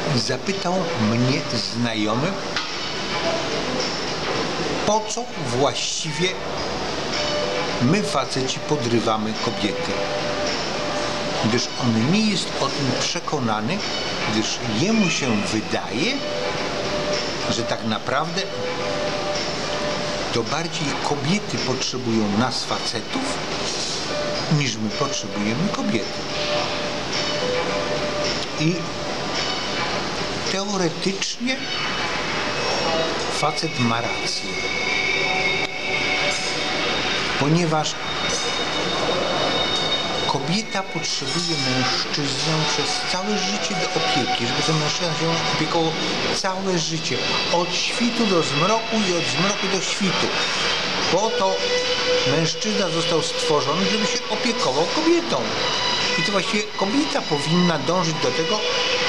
zapytał mnie znajomy, po co właściwie my, faceci, podrywamy kobiety. Gdyż on nie jest o tym przekonany, gdyż jemu się wydaje, że tak naprawdę to bardziej kobiety potrzebują nas, facetów, niż my potrzebujemy kobiety. I teoretycznie facet ma rację, ponieważ kobieta potrzebuje mężczyznę przez całe życie do opieki, żeby ten mężczyzna się opiekował całe życie, od świtu do zmroku i od zmroku do świtu. Po to mężczyzna został stworzony, żeby się opiekował kobietą. I to właściwie kobieta powinna dążyć do tego,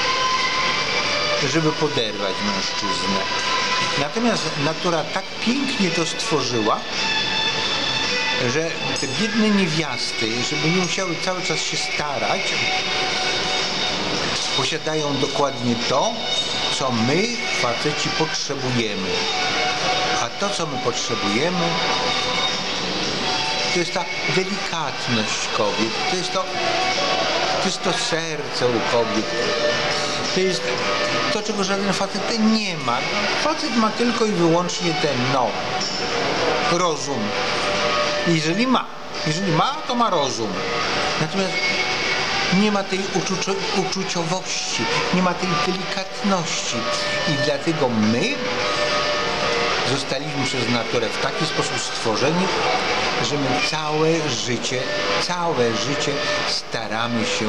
żeby poderwać mężczyznę. Natomiast natura tak pięknie to stworzyła, że te biedne niewiasty, żeby nie musiały cały czas się starać, posiadają dokładnie to, co my, faceci, potrzebujemy. A to, co my potrzebujemy, to jest ta delikatność kobiet, to jest to serce u kobiet, to jest to, czego żaden facet nie ma. Facet ma tylko i wyłącznie ten, rozum. Jeżeli ma, to ma rozum. Natomiast nie ma tej uczuciowości, nie ma tej delikatności. I dlatego my zostaliśmy przez naturę w taki sposób stworzeni, że my całe życie staramy się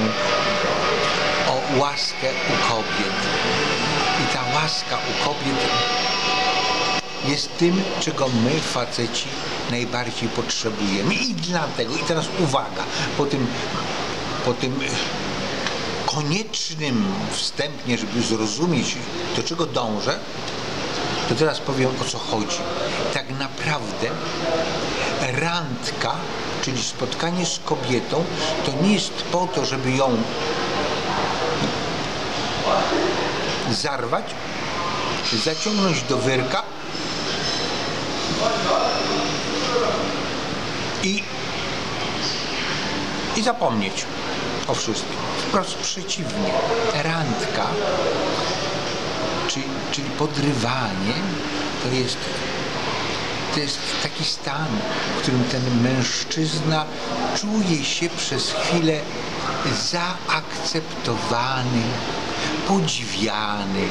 o łaskę u kobiet. I ta łaska u kobiet jest tym, czego my, faceci, najbardziej potrzebujemy. I dlatego, i teraz uwaga, po tym koniecznym wstępnie, żeby zrozumieć, do czego dążę, to teraz powiem, o co chodzi. Tak naprawdę randka, czyli spotkanie z kobietą, to nie jest po to, żeby ją zarwać, zaciągnąć do wyrka i zapomnieć o wszystkim. Wprost przeciwnie. Randka, czyli podrywanie, to jest taki stan, w którym ten mężczyzna czuje się przez chwilę zaakceptowany, podziwiany,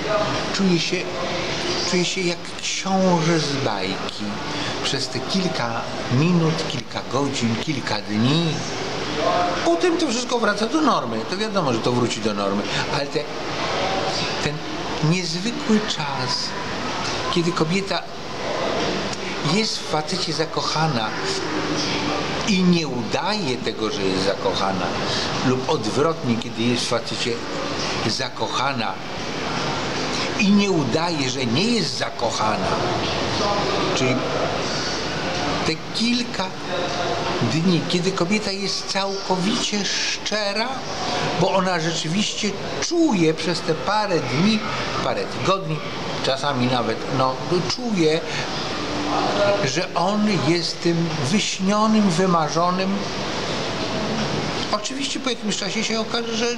czuje się jak książę z bajki przez te kilka minut, kilka godzin, kilka dni. Potem to wszystko wraca do normy. To wiadomo, że to wróci do normy, ale ten niezwykły czas, kiedy kobieta jest w facecie zakochana i nie udaje tego, że jest zakochana, lub odwrotnie, kiedy jest w facecie zakochana i nie udaje, że nie jest zakochana, czyli te kilka dni, kiedy kobieta jest całkowicie szczera, bo ona rzeczywiście czuje przez te parę dni, parę tygodni, czasami nawet, czuje, że on jest tym wyśnionym, wymarzonym. Oczywiście po jakimś czasie się okaże, że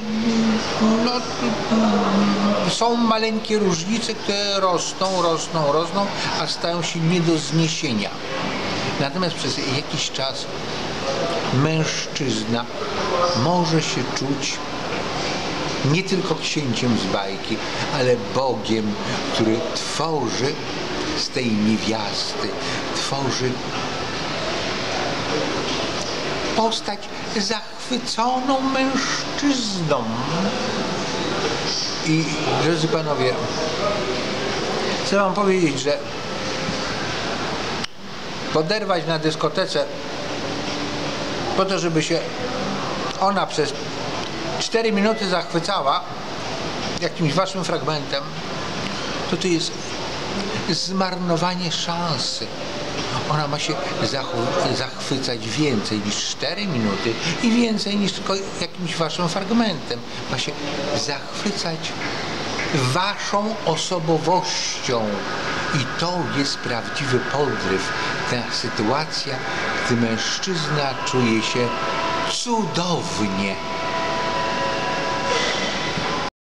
są maleńkie różnice, które rosną, a stają się nie do zniesienia. Natomiast przez jakiś czas mężczyzna może się czuć nie tylko księciem z bajki, ale Bogiem, który tworzy z tej niewiasty, tworzy postać zachwyconą mężczyzną. I drodzy panowie, chcę wam powiedzieć, że poderwać na dyskotece po to, żeby się ona przez 4 minuty zachwycała jakimś waszym fragmentem, to jest zmarnowanie szansy. Ona ma się zachwycać więcej niż 4 minuty i więcej niż tylko jakimś waszym fragmentem. Ma się zachwycać waszą osobowością. I to jest prawdziwy podryw. Ta sytuacja, gdy mężczyzna czuje się cudownie.